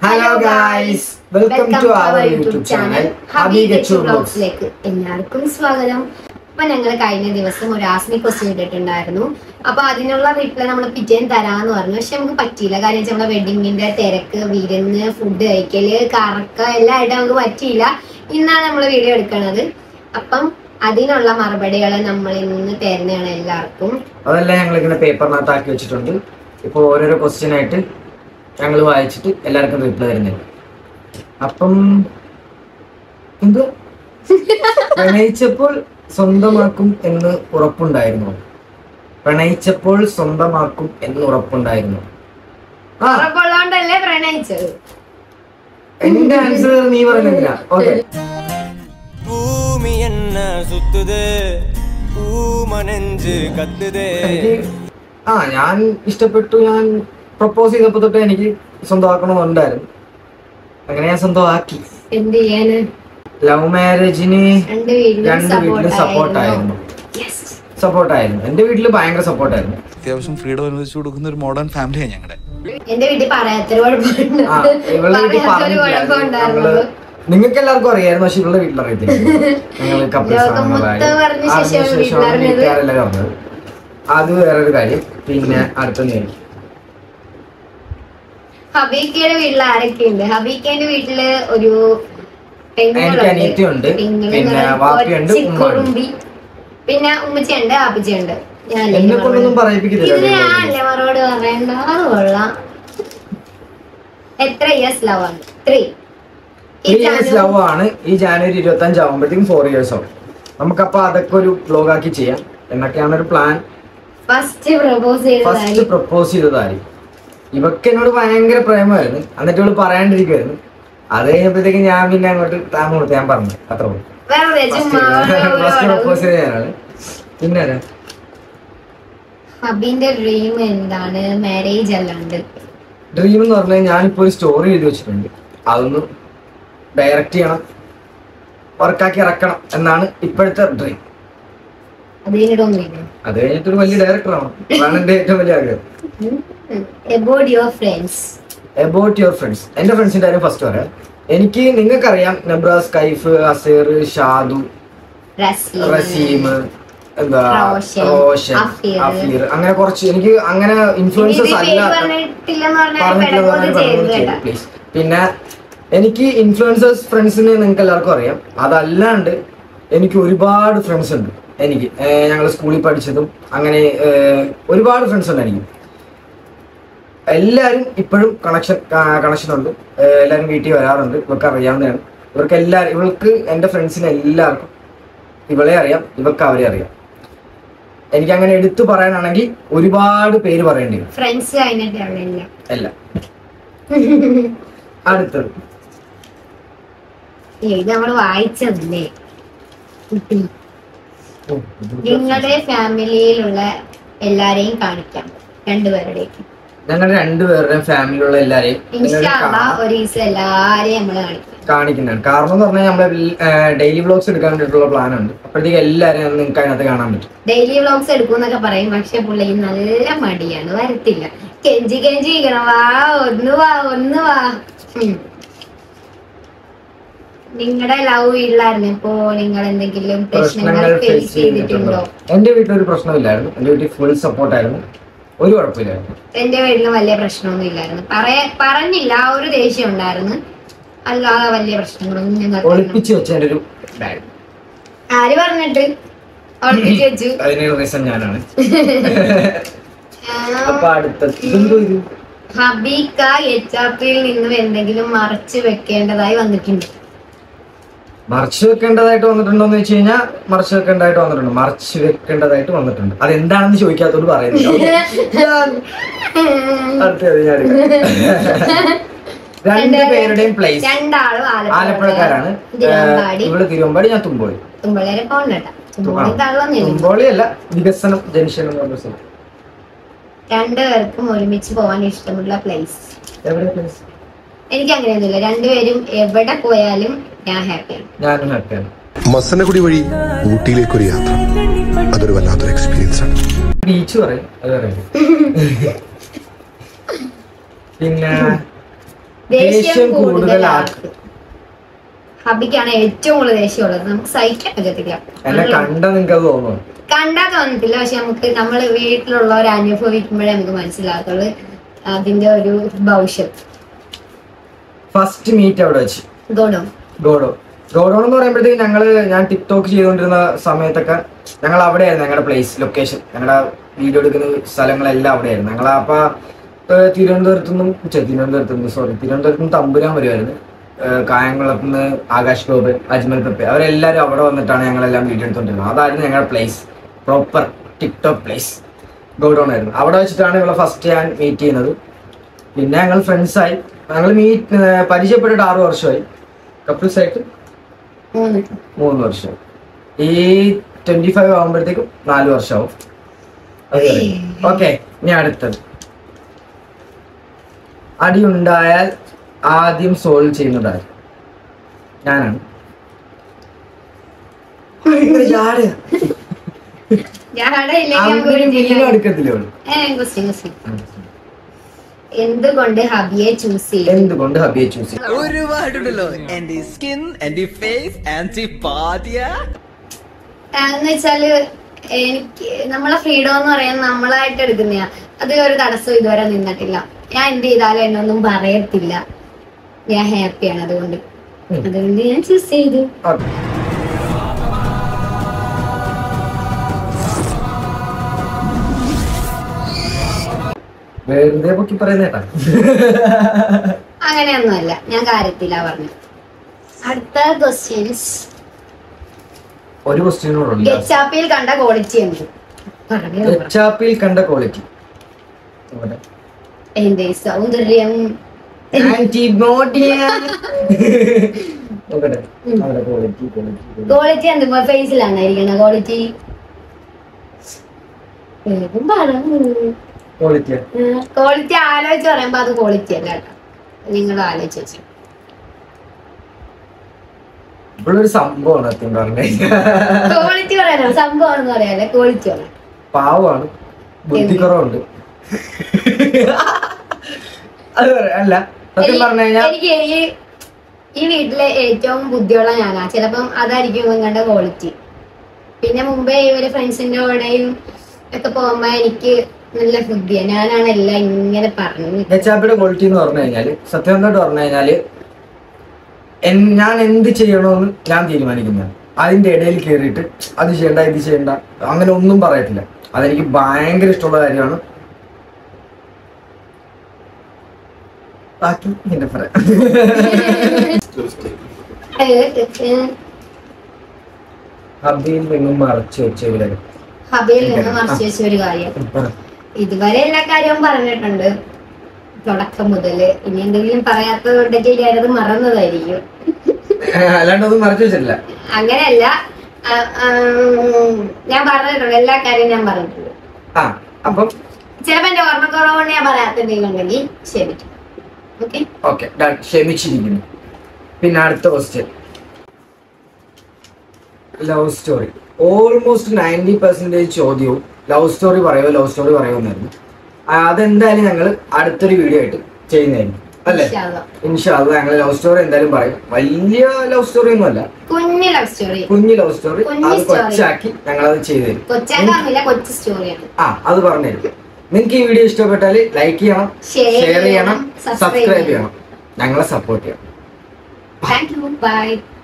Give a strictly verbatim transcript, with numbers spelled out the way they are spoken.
Hello guys, welcome, welcome to our YouTube channel Habi Gachu Vlogs. എല്ലാവർക്കും സ്വാഗതം. അപ്പോൾ ഞങ്ങൾ കഴിഞ്ഞ ദിവസം ഒരു ആസ്മി ക്വസ്റ്റ്യൻ ഇട്ടിട്ടുണ്ടായിരുന്നു. അപ്പോൾ അതിനുള്ള റിപ്ലൈ നമ്മൾ പിറ്റേന്ന് തരാമെന്ന് പറഞ്ഞു. പക്ഷെ നമുക്ക് പറ്റിയില്ല. കാരണം വെച്ചാൽ നമ്മുടെ വെഡിങ്ങിന്റെ തിരക്ക്, വിരുന്ന്, ഫുഡ് കഴിക്കല്, കറക്ക എല്ലാം ആയിട്ട് നമുക്ക് പറ്റിയില്ല. ഇന്നാണ് നമ്മൾ വീഡിയോ എടുക്കുന്നത്. അപ്പം അതിനുള്ള മറുപടികൾ നമ്മൾ ഇന്ന് തരുന്നതാണ് എല്ലാവർക്കും. അതെല്ലാം ഞങ്ങൾ ഇങ്ങനെ പേപ്പറിനകത്ത് ആക്കി വെച്ചിട്ടുണ്ട്. ഇപ്പോൾ ഓരോരോ ക്വസ്റ്റ്യൻ ആയിട്ട് ഞങ്ങൾ വായിച്ചിട്ട് എല്ലാവർക്കും റിപ്ലൈ തരുന്നുണ്ട്. അപ്പം എന്തോ പ്രണയിച്ചപ്പോൾ സ്വന്തമാക്കും എന്ന് ഉറപ്പുണ്ടായിരുന്നു. പ്രണയിച്ചപ്പോൾ സ്വന്തമാക്കും എന്ന് ഉറപ്പുണ്ടായിരുന്നു. ഉറപ്പുള്ളതുകൊണ്ടല്ലേ പ്രണയിച്ചത്. എന്റെ ആൻസർ നീ പറയുന്നില്ല. ഓക്കെ, ആ ഞാൻ ഇഷ്ടപ്പെട്ടു. ഞാൻ പ്രപ്പോസ് ചെയ്തപ്പോ തൊട്ട് എനിക്ക് സ്വന്തമാക്കണമെന്നുണ്ടായിരുന്നു. അങ്ങനെ ഞാൻ സ്വന്തമാക്കി. എന്ത് ചെയ്യാന്, ലവ് മാരേജിന് രണ്ട് വീട്ടിലും സപ്പോർട്ടായിരുന്നു. സപ്പോർട്ടായിരുന്നു. എന്റെ വീട്ടില് ഭയങ്കര സപ്പോർട്ടായിരുന്നു. അത്യാവശ്യം ഫ്രീഡം അനുവദിച്ചു കൊടുക്കുന്ന ഒരു മോഡേൺ ഫാമിലിയാണ് ഞങ്ങളുടെ. എന്റെ വീട്ടിൽ പറയാത്തൊരു കുഴപ്പമുണ്ടായിരുന്നു. നിങ്ങൾക്ക് എല്ലാവർക്കും അറിയായിരുന്നു, പക്ഷെ ഇവളുടെ വീട്ടിൽ അറിയത്തില്ല. ഞങ്ങൾ വീട്ടുകാരെല്ലാം പറഞ്ഞത്. അത് വേറൊരു കാര്യം. പിന്നെ അടുത്ത ഹബീക്കയുടെ വീട്ടിൽ ആരൊക്കെയുണ്ട്? ഹബീക്കയുടെ വീട്ടിലെ ഒരു അനിയത്തിയുണ്ട്, പിന്നെ വാപ്പിയുണ്ട്, ഉമ്മയുണ്ട്, പിന്നെ ഉമ്മച്ചിയുണ്ട്, ആപ്പിച്ചിയുണ്ട്. എന്നെ കൊണ്ടൊന്നും പറയിപ്പിക്കുന്നില്ല. ഞാനല്ലേ മറുപടി പറയണ്ട. അത് കൊള്ളാം. എത്ര ഇയേഴ്സ് ലവ് ആണ്? ത്രീ ഇയേഴ്സ് ലവ് ആണ്. ഈ ജാനുവരി ഇരുപത്തി അഞ്ച് ആവുമ്പോഴത്തേക്കും ഫോർ ഇയേഴ്സ് ആവും. നമുക്കപ്പൊ അതൊക്കെ ഒരു വ്ലോഗ് ആക്കി ചെയ്യാം എന്നൊക്കെയാണ് ഒരു plan. First propose first propose ചെയ്തതായി ഇവക്ക് എന്നോട് ഭയങ്കര പ്രേമമായിരുന്നു. എന്നിട്ട് ഇവള് പറയാണ്ടിരിക്കുവായിരുന്നു. അത് കഴിഞ്ഞപ്പോഴത്തേക്ക് ഞാൻ പിന്നെ അങ്ങോട്ട് താമോട്ട് ഞാൻ പറഞ്ഞു. അത്ര ഫസ്റ്റ് പ്രപ്പോസ് ചെയ്തതാണ്. പിന്നെ ഹബീന്റെ ഡ്രീം എന്താണ് മാരേജ് അല്ലാണ്ട്? ഡ്രീം എന്ന് പറഞ്ഞാൽ ഞാനിപ്പോ ഒരു സ്റ്റോറി എഴുതി വെച്ചിട്ടുണ്ട്. അതൊന്ന് ഡയറക്റ്റ് ചെയ്യണം, വർക്കാക്കി ഇറക്കണം എന്നാണ് ഇപ്പോഴത്തെ ഡ്രീം. അത് കഴിഞ്ഞിട്ട് ഒരു വലിയ ഡയറക്ടർ ആവണം. അതാണ് എന്റെ ഏറ്റവും വലിയ ആഗ്രഹം. About your friends. About your friends. എന്റെ ഫ്രണ്ട്സിന്റെ കാര്യം ഫസ്റ്റ് പറയാം. എനിക്ക് നിങ്ങൾക്കറിയാം, നബ്രാസ്, കൈഫ്, അസീർ, ഷാദു, റസീം, എന്താ റോഷൻ, അഫീർ, അങ്ങനെ കുറച്ച് എനിക്ക് അങ്ങനെ ഇൻഫ്ലുവൻസേഴ്സ് അല്ല പറഞ്ഞിട്ടില്ല. പ്ലീസ്. പിന്നെ എനിക്ക് ഇൻഫ്ലുവൻസേഴ്സ് ഫ്രണ്ട്സിന് നിങ്ങൾക്ക് എല്ലാവർക്കും അറിയാം. അതല്ലാണ്ട് എനിക്ക് ഒരുപാട് ഫ്രണ്ട്സ് ഉണ്ട്. എനിക്ക് ഞങ്ങൾ സ്കൂളിൽ പഠിച്ചതും അങ്ങനെ ഒരുപാട് ഫ്രണ്ട്സ് ഉണ്ട് എനിക്ക്. എല്ലാവരും ഇപ്പോഴും കണക്ഷൻ കണക്ഷൻ ഉണ്ട്. എല്ലാവരും വീട്ടിൽ വരാറുണ്ട്. ഇവർക്ക് അറിയാവുന്നതാണ്. ഇവർക്ക് എല്ലാവരും ഇവൾക്ക് എൻ്റെ ഫ്രണ്ട്സിന് എല്ലാവർക്കും ഇവളെ അറിയാം, ഇവർക്ക് അവരെ അറിയാം. എനിക്ക് അങ്ങനെ എടുത്തു പറയാനാണെങ്കിൽ ഒരുപാട് പേര് പറയേണ്ടി വരും. അല്ല, അടുത്തത് നമ്മൾ വായിച്ചതല്ലേ. നിങ്ങളുടെ ഫാമിലിയിലുള്ള എല്ലാരെയും കാണിക്കാം, രണ്ടുപേരുടെയും. ഞങ്ങളുടെ രണ്ടുപേരുടെയും ഫാമിലിയുള്ള എല്ലാരെയും എല്ലാരെയും നമ്മള് കാണിക്കുന്നതാണ്. കാരണം എന്ന് പറഞ്ഞാൽ നമ്മളെ ഡെയിലി വ്ലോഗ്സ് എടുക്കാൻ വേണ്ടിയിട്ടുള്ള പ്ലാൻ ഉണ്ട്. അപ്പോഴത്തേക്ക് എല്ലാരെയും നിങ്ങൾക്ക് അതിനകത്ത് കാണാൻ പറ്റും. ഡെയിലി വ്ലോഗ്സ് എടുക്കുമെന്നൊക്കെ പറയും, പക്ഷെ പുള്ളി നല്ല മടിയാണ്, വരത്തില്ല. കെഞ്ചി കെഞ്ചി വാ ഒന്ന് വാ ഒന്ന് വാ. നിങ്ങളുടെ ലവ് വീട്ടിലായിരുന്നപ്പോ നിങ്ങൾ എന്തെങ്കിലും പ്രശ്നങ്ങൾ ഫേസ് ചെയ്തിട്ടുണ്ടോ? എന്റെ വീട്ടിലൊരു പ്രശ്നമില്ലായിരുന്നു. എന്റെ വീട്ടിൽ ഫുൾ സപ്പോർട്ടായിരുന്നു. ഒരു കുഴപ്പമില്ലായിരുന്നു. എന്റെ വീട്ടിലും വലിയ പ്രശ്നമൊന്നും ഇല്ലായിരുന്നു. പറയാ പറഞ്ഞില്ല, ആ ഒരു ദേഷ്യം ഉണ്ടായിരുന്നു. അല്ലാതെ വലിയ പ്രശ്നങ്ങളൊന്നും ഞങ്ങൾ ഒളിപ്പിച്ച് വെച്ചതിന്റെ ഒരു ബാഗ്. ആര് പറഞ്ഞിട്ട് ഒളിപ്പിച്ച് വെച്ചു? അതിന് റീസൺ ഞാനാണ്. അപ്പൊ അടുത്തത് ഹബീക്ക എച്ചാപ്പിയിൽ നിന്നും എന്തെങ്കിലും മറച്ചു വെക്കേണ്ടതായി വന്നിട്ടുണ്ട്? മറച്ചു വെക്കേണ്ടതായിട്ട് വന്നിട്ടുണ്ടോ എന്ന് വെച്ച് കഴിഞ്ഞാൽ മറച്ചു വെക്കേണ്ടതായിട്ട് വന്നിട്ടുണ്ട്. മറച്ചു വെക്കേണ്ടതായിട്ട് വന്നിട്ടുണ്ട്. അതെന്താണെന്ന് ചോദിക്കാത്തോട് പറയുന്നില്ല. അടുത്തത് ഞാൻ രണ്ടുപേരുടെയും പ്ലേസ്. ആലപ്പുഴക്കാരാണ്. ഇവിടെ തിരുവമ്പാടി, ഞാൻ തുമ്പോളി. തുമ്പോളി അല്ല, വികസനം ജംഗ്ഷൻ എന്ന് പറഞ്ഞ സ്ഥലം. രണ്ടുപേർക്കും ഒരുമിച്ച് പോകാൻ ഇഷ്ടമുള്ള പ്ലേസ് എവിടെ? പ്ലേസ് എനിക്ക് അങ്ങനെയൊന്നുമില്ല. രണ്ടുപേരും എവിടെ പോയാലും ഞാൻ ഹാപ്പിയാണ്. ഞാനും ഹാപ്പിയാണ്. മസനഗുഡി വഴി ഊട്ടിയിലേക്കൊരു യാത്ര, അതൊരു വല്ലാത്തൊരു എക്സ്പീരിയൻസ് ആണ്. ബീച്ച് പറയും, അത് പറയും. പിന്നെ ദേഷ്യം കൂടുതൽ ആർക്ക്? ഹബിക്കാണ് ഏറ്റവും കൂടുതൽ ദേഷ്യമുള്ളത്. നമുക്ക് സഹിക്കാൻ പറ്റത്തില്ല. എന്നെ കണ്ട നിങ്ങൾക്ക് അത് തോന്നുന്നു? കണ്ടാ തോന്നത്തില്ല, പക്ഷെ നമുക്ക് നമ്മള് വീട്ടിലുള്ളവർ അനുഭവിക്കുമ്പോഴേ നമുക്ക് മനസ്സിലാക്കുള്ളൂ അതിന്റെ ഒരു ഭവിഷ്യം. ഫസ്റ്റ് മീറ്റ് അവിടെ വെച്ച് ഗോഡോ ഗോഡോ ഗോഡോൺ എന്ന് പറയുമ്പോഴത്തേക്ക് ഞങ്ങള് ഞാൻ ടിക്ടോക്ക് ചെയ്തുകൊണ്ടിരുന്ന സമയത്തൊക്കെ ഞങ്ങൾ അവിടെയായിരുന്നു ഞങ്ങളുടെ പ്ലേസ് ലൊക്കേഷൻ. ഞങ്ങളുടെ വീഡിയോ എടുക്കുന്ന സ്ഥലങ്ങളെല്ലാം അവിടെയായിരുന്നു. ഞങ്ങൾ അപ്പൊ തിരുവനന്തപുരത്തു നിന്നും തിരുവനന്തപുരത്തു നിന്ന് സോറി തിരുവനന്തപുരത്ത് നിന്ന് തമ്പുരാൻ വരുമായിരുന്നു. കായംകുളത്ത് നിന്ന് ആകാശ് ഗോപൻ, അജ്മൽ പെപ്പെ അവരെല്ലാവരും അവിടെ വന്നിട്ടാണ് ഞങ്ങളെല്ലാം വീഡിയോ എടുത്തോണ്ടിരുന്നത്. അതായിരുന്നു ഞങ്ങളുടെ place, proper TikTok place godown ആയിരുന്നു. അവിടെ വെച്ചിട്ടാണ് ഇവളെ ഫസ്റ്റ് ഞാൻ മീറ്റ് ചെയ്യുന്നത്. പിന്നെ ഞങ്ങൾ ഫ്രണ്ട്സായി. ഞങ്ങൾ മീറ്റ് പരിചയപ്പെട്ടിട്ട് ആറു വർഷമായി. കപ്പിൾസ് ആയിട്ട് മൂന്ന് വർഷം. ഈ ട്വന്റി ഫൈവ് ആകുമ്പോഴത്തേക്കും നാല് വർഷമാവും. ഓക്കെ, ഇനി അടുത്തത്. അടി ഉണ്ടായാൽ ആദ്യം സോൾവ് ചെയ്യുന്നതായി ഞാനാണ്. എന്തുകൊണ്ട് ഹബിയെ ചൂസ് ചെയ്യും? എന്തുകൊണ്ട് ഹബിയെ ചൂസ് ചെയ്യും? ഒരുപാടുണ്ടല്ലോ. എന്റെ സ്കിൻ, എന്റെ ഫേസ്, എന്റെ പാതിയ എന്ന് വെച്ചാല് എനിക്ക് നമ്മളെ ഫ്രീഡം എന്ന് പറയാൻ നമ്മളായിട്ട് എടുക്കുന്നയാ. അത് ഒരു തടസ്സം ഇതുവരെ നിന്നിട്ടില്ല. ഞാൻ എന്ത് ചെയ്താലും എന്നൊന്നും പറയത്തില്ല. ഞാൻ ഹാപ്പിയാണ്. അതുകൊണ്ട് അതുകൊണ്ട് ഞാൻ ചൂസ് ചെയ്തു. വെറുതെ പൊക്കി പറയുന്നേട്ടാ. അങ്ങനെയൊന്നുമല്ല, ഞാൻ കാര്യത്തിലാ പറഞ്ഞു. അടുത്ത ക്വസ്റ്റ്യൻസ്. ഒരു ക്വസ്റ്റ്യനോടുണ്ട്. ഗച്ചാപ്പിയിൽ കണ്ട ക്വാളിറ്റി എന്ത്? ഗച്ചാപ്പിയിൽ കണ്ട ക്വാളിറ്റി എന്റെ സൗന്ദര്യം. ക്വാളിറ്റി എന്ത് ഫേസിലാണ് ഇരിക്കണ ക്വാളിറ്റി? ക്വാളിറ്റി ആലോചിച്ച് പറയുമ്പോ അത് ക്വാളിറ്റി അല്ല കേട്ടോ. നിങ്ങൾ ആലോചിച്ച് വെച്ചു. ഇവളൊരു സംഭവമാണ്. ക്വാളിറ്റി പറയാനോ സംഭവമാണെന്ന് പറയാല്ലേ, ക്വാളിറ്റി പറയാം. പാവമാണ്, ബുദ്ധിക്കുറവുണ്ട്. അത് അല്ല സത്യം പറഞ്ഞു കഴിഞ്ഞാൽ എനിക്ക് ഈ ഈ വീട്ടിലെ ഏറ്റവും ബുദ്ധിയുള്ള ഞാനാ. ചിലപ്പം അതായിരിക്കും നിങ്ങളുടെ ക്വാളിറ്റി. പിന്നെ മുമ്പേ ഇവര് ഫ്രണ്ട്സിന്റെ കൂടെയും ഒക്കെ പോകുമ്പോ എനിക്ക് നല്ല ബുദ്ധിയാ. ഞാനാണ് എല്ലാം ഇങ്ങനെ പറഞ്ഞു. ഗച്ചാപ്പിയുടെ ക്വാളിറ്റി എന്ന് പറഞ്ഞു കഴിഞ്ഞാല് സത്യമായിട്ട് പറഞ്ഞു കഴിഞ്ഞാല് ഞാൻ എന്ത് ചെയ്യണമെന്ന് ഞാൻ തീരുമാനിക്കുന്നതാണ്. അതിന്റെ ഇടയിൽ കയറിയിട്ട് അത് ചെയ്യണ്ട ഇത് ചെയ്യണ്ട അങ്ങനെ ഒന്നും പറയത്തില്ല. അതെനിക്ക് ഭയങ്കര ഇഷ്ടമുള്ള കാര്യമാണ്. ബാക്കി എന്റെ പറയാം. ഹബിയിൽ നിന്നും മറച്ചു വെച്ച ഒരു കാര്യം. ഹബിയിൽ നിന്ന് മറച്ചു വെച്ച ഒരു കാര്യം ഇതുവരെ എല്ലാ കാര്യവും പറഞ്ഞിട്ടുണ്ട് തുടക്കം മുതല്. ഇനി എന്തെങ്കിലും പറയാത്തതുകൊണ്ടൊക്കെ ഞാനത് മറന്നതായിരിക്കും. അല്ലാണ്ടൊന്നും മറച്ചു വെച്ചിട്ടില്ല. അങ്ങനെയല്ല, ഞാൻ പറഞ്ഞിട്ടുണ്ട് എല്ലാ കാര്യവും ഞാൻ പറഞ്ഞിട്ടുണ്ട്. ആ അപ്പം ചിലപ്പോ എന്റെ ഓർമ്മക്കുറവുകൊണ്ട് ഞാൻ പറയാത്തുണ്ടെങ്കിൽ ക്ഷമിക്കും. ഓക്കെ ഓക്കെ ക്ഷമിച്ചിരിക്കുന്നു. പിന്നെ അടുത്ത question, love story. Almost ninety percentage ചോദ്യവും ലവ് സ്റ്റോറി പറയുമോ ലവ് സ്റ്റോറി പറയുമെന്നായിരുന്നു. അതെന്തായാലും ഞങ്ങൾ അടുത്തൊരു വീഡിയോ ആയിട്ട് ചെയ്യുന്നതായിരിക്കും അല്ലേ? ഇൻഷാ അല്ലാഹ് ഞങ്ങൾ ലവ് സ്റ്റോറി എന്തായാലും പറയും. വലിയ ലവ് സ്റ്റോറി ഒന്നും അല്ല, കുഞ്ഞു ലവ് സ്റ്റോറി. കുഞ്ഞു ലവ് സ്റ്റോറി അത് കൊച്ചാക്കി ഞങ്ങളത് ചെയ്തു തരും. ആ അത് പറഞ്ഞുതരും. നിങ്ങൾക്ക് ഈ വീഡിയോ ഇഷ്ടപ്പെട്ടാൽ ലൈക്ക് ചെയ്യണം, ഷെയർ ചെയ്യണം, സബ്സ്ക്രൈബ് ചെയ്യണം, ഞങ്ങളെ സപ്പോർട്ട് ചെയ്യണം. Thank you. Bye.